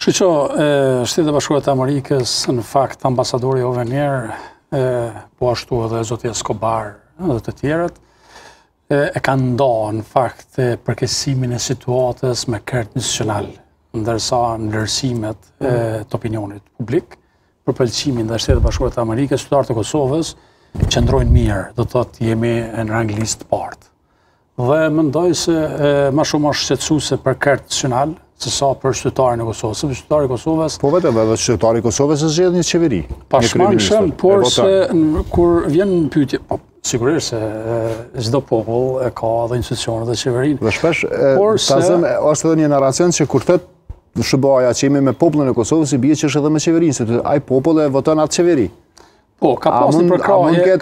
Kështu që Shtetet e Bashkuara të Amerikës, në fakt ambasadori Ovenier, po ashtu edhe zoti Escobar dhe të tjerët, e kanë ndarë në fakt përkeqësimin e situatës me kartë nacional, ndërsa ndërsimet të opinionit publik për pëlqimin dhe Shtetet e Bashkuara të Amerikës, qytetarët e Kosovës qëndrojnë mirë, do të thotë jemi në rang listë partë. Dhe mendoj se më shumë është shqetësuese për kartë nacional se sa për qytetarin e Kosovës. Sepse qytetari i Kosovës edhe qytetari i Kosovës zgjedh një qeveri. Pashmangshëm, por se kur vjen në pyetje, sigurisht se çdo popull ka edhe institucionet dhe qeverinë. Dhe shpesh është edhe një narracion që kur thot SBA-ja që jemi me popullin e Kosovës, i bie që është edhe me qeverinë, se ai popull e voton atë qeveri. Po, ka pas një përkraje,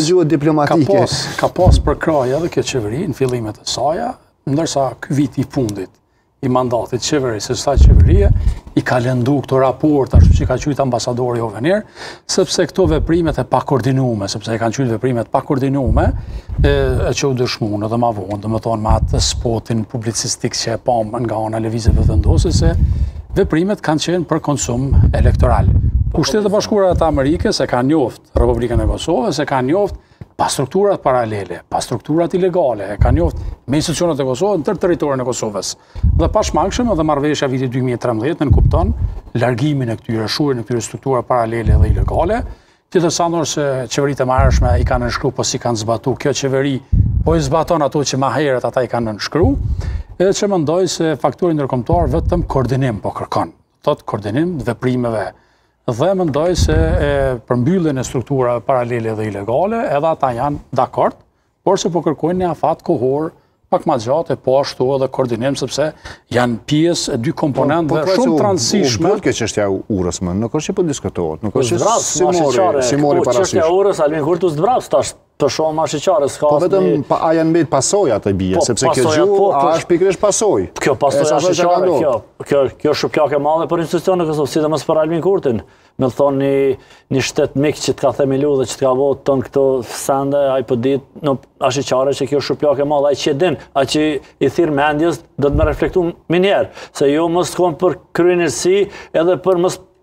ka pas përkraje edhe kjo qeveri në fillimet e saja, ndërsa ky vit i fundit i mandatit qeverisë, se kësaj qeverie i ka lëndu këto raport, ashtu që ka qytë ambasadori Ovenier, sepse këto veprimet e pakoordinume, sepse i kanë qytë veprimet pakoordinume, që u dëshmunë edhe ma vonë, dhe më thonë ma atë spotin publicistik që e pamë nga ana lëvizjeve vendosëse, veprimet kanë qenë për konsum elektoral. Shtetet e Bashkuara të Amerikës e kanë njoftë Republikën e Kosovës, e kanë njoftë pa strukturat paralele, pa strukturat ilegale, e kanë njoftë me institucionet e Kosovës në tërë territorin e Kosovës. Dhe pashmangshëm edhe marrëveshja vitit 2013 në kupton largimin e këtyre, shurin e këtyre struktura paralele dhe ilegale. Tjetërsanor se qeveritë e marrëshme i kanë nënshkru, po si kanë zbatu. Kjo qeveri po i zbaton ato që ma herët ata i kanë nënshkru, edhe që mendoj se faktori ndërkombëtar vetëm koordinim po kërkon. Thot koordinim të veprimeve. Dhe mendoj se përmbylljen e strukturave paralele dhe ilegale, edhe ata janë dakord, por se po kërkojnë një afat kohor pak ma gjatë e po ashtu edhe koordinim, sepse janë pjesë e dy komponentëve shumë transishme. Po kjo çështja e urës më, nuk është që po diskutohet, nuk është si mori parasysh. Çështja e urës Albin Kurti zdravs tash të shohim ashqyqare s'ka. Po vetëm a janë mbet pasojat e bie, sepse kjo gjuhë është pikërisht pasojë. Kjo pasojë ashqyqare, kjo është shpjak e madhe për institucionin e Kosovës, sidomos për Albin Kurtin. Me thonë një shtet mik që të ka themelu dhe që të ka votë këto sende, a i për ditë në ashqyqare që kjo shpjak e madhe, a i që din, a që i thirë mendjes, do të me reflektu minjerë, se jo mos të konë për kryenërsi edhe për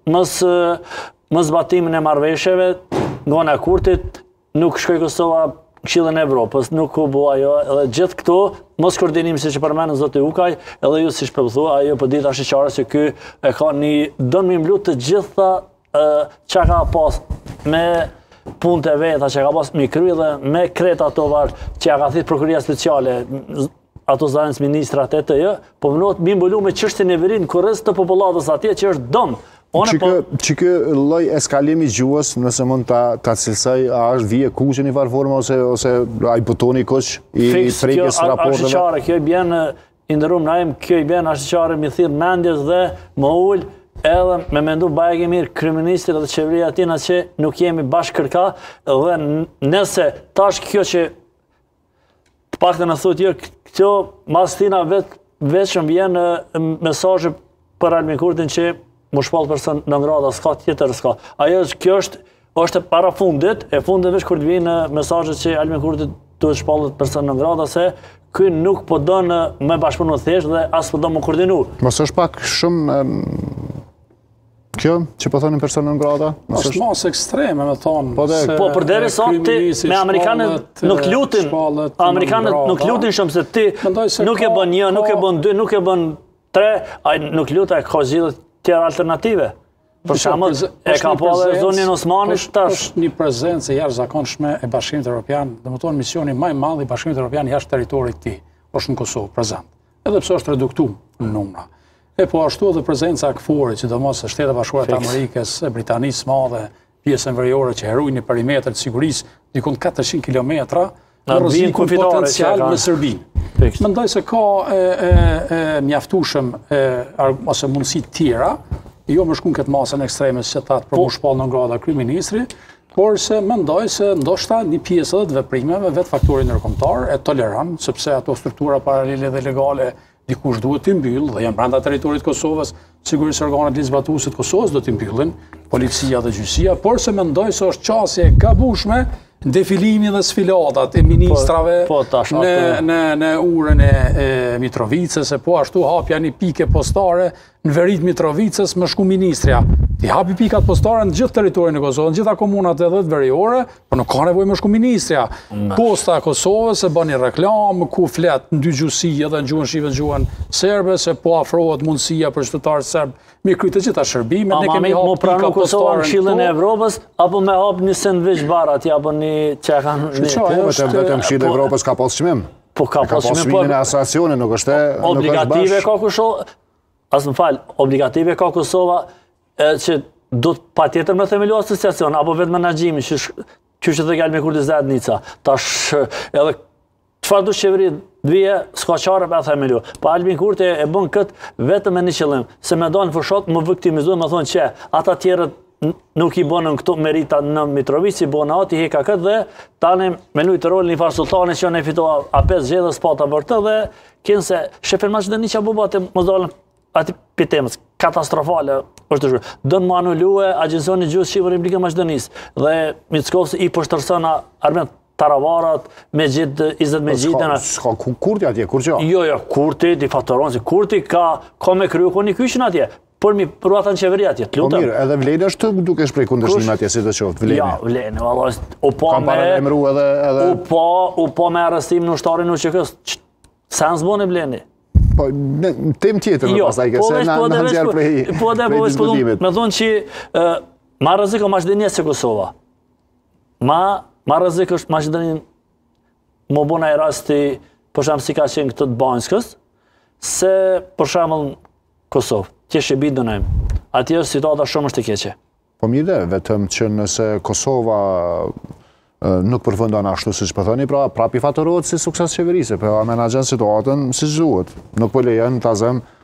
mos batimin e marrëveshjeve, nga në Kurtit, nuk shkoj Kosova Këshillin e Evropës, nuk u bua jo, edhe gjithë këto, mos koordinim si që përmenë zoti Ukaj, edhe ju si shpëpëthu, ajo për ditë ashqyqare se ky e ka një dënë mi mblut të gjitha që ka pas me punët e veta, që ka pas mi kry dhe me kreta ato varë që ka thit prokuria speciale, ato zanës ministrat e të jë, po mënot mi mbulu me çështjen e verin kërës të popullatës atje që është dëmë. Që kë lloj eskalimi gjuhës, nëse mund ta cilësoj, a është vije kuqe një farë ose ai butoni kuq i prekjes raporteve? Ashqyqare, kjo i bjen i ndërum naim, kjo i bjen ashqyqare mi thirr mendjes dhe më ul edhe me mendu bajegi mirë kryeministri dhe qeveria tina që nuk jemi bashkë kërka dhe nëse tash kjo që të paktën e thotë jo, kjo mas tina vetëm vjen mesazhe për Albin Kurtin që më shpallë person në ngrada, s'ka tjetër, s'ka. Ajo kjo është para fundit, e fundit veç kur të vinë mesazhet që Albin Kurti duhet shpallët person në ngrada, se ky nuk po donë me bashkëpunu thjesht dhe as po do më koordinu. Mos është pak shumë kjo që po thonin person në ngrada? Është mos ekstreme, me thonë. Po përderi sa ti me Amerikanët nuk lutin, Amerikanët nuk lutin shumë se ti nuk e bën një, nuk e bën dy, nuk e bën tre, ai nuk luta e ka zgjidhur tjera alternative. Për shembull, e ka po edhe zonin Osmanit tash. Është një prezencë e jashtëzakonshme e Bashkimit Evropian, domethënë misioni më i madh i Bashkimit Evropian jashtë territorit të tij, është në Kosovë prezant. Edhe pse është reduktuar në numra. E po ashtu edhe prezenca e KFOR-it, sidomos e Shtetet e Bashkuara të Amerikës, e Britanisë së Madhe, pjesën veriore që herujnë një perimetër të sigurisë diku 400 kilometra, në rrezikun potencial me Serbinë. Mendoj se ka mjaftueshëm ose mundësi tjera, jo më shkun këtë masën ekstreme që ta të për më shpallë në ngrada kryeministri, por se mendoj se ndoshta një pjesë edhe të veprimeve vetë faktori ndërkombëtar e toleron, sepse ato struktura paralele dhe legale dikush duhet t'i mbyllë dhe janë brenda territorit të Kosovës, sigurisht organet ligjzbatuese të Kosovës do t'i mbyllin, policia dhe gjyqësia, por se mendoj se është qasje e gabueshme defilimi dhe sfilatat e ministrave në urën e Mitrovicës, e po ashtu hapja një pike postare në verit Mitrovicës më shku ministrja. Ti hapi pikat postare në gjithë teritorin e Kosovës, në gjitha komunat e 10 veriore, për nuk ka nevoj më shku ministrja. Posta e Kosovës e bën një reklam, ku flet në dy gjuhësi edhe në gjuhën shqipe, gjuhën serbe, se po afrohet mundësia për qytetarët serb me kryt të gjitha shërbime, ne kemi hap pika postare në Këshillin e Evropës, apo me hap një sandwich bar atje, apo një qekan vetëm Këshilli i Evropës ka pas çmim. Po ka pas çmimin e asociacionit, nuk është obligative ka Kosova. As më fal, obligative ka Kosova që do të patjetër me themelu asociacion apo vetëm menaxhimi që të gjalë me Kurdi Zednica. Tash edhe çfarë do qeveri vije s'ka çare me themelu. Pa Albin Kurti e bën kët vetëm me një qëllim, se me dalin fushat më viktimizuar, më thonë që ata tjerët nuk i bënën këto merita në Mitrovic, i bënë ati heka këtë dhe tani me lujtë rolin i farë sultani që ne fitoha A5 gjedhës pata për të dhe kënë se Shefer Maqedoni që bubate më dalën ati pitemës, katastrofale është të shurë. Dënë më anulluhe Agjensioni Gjusë Shqipër Republike Maqedonisë dhe Mickovës i poshtërsën Armen Taravarat, me gjithë, Izet me gjithë. Ska Kurti atje, kur që? Jo, Kurti, di fatoron, Kurti ka me kryu ko një kyshin atje. Por mi përru ata në qeveri atje, të lutëm. Po mirë, edhe Vleni është duke shprej kundërshnim atje, si të qoftë, Vleni. Ja, Vleni, valla, u po me arrestim në ushtarin në QK-s, sens boni Vleni. Po, tem tjetër në pasaj, këse në nëzjerë prej diskutimit. Me thonë që ma rëzik o Maqedonia se Kosova. Ma rëzik është Maqedonia më bona e rasti, për shemë si ka qenë këtë të Banjskës, se për shemë Kosovë. Tjeshe bitë dënojmë. Ati është situata shumë është të keqe. Po mirë, vetëm që nëse Kosova nuk përfundon ashtu si që pëthoni, pra prapi fatorohet si sukses qeverise, për a menagjen situatën si zhuhet. Nuk po lejen të azem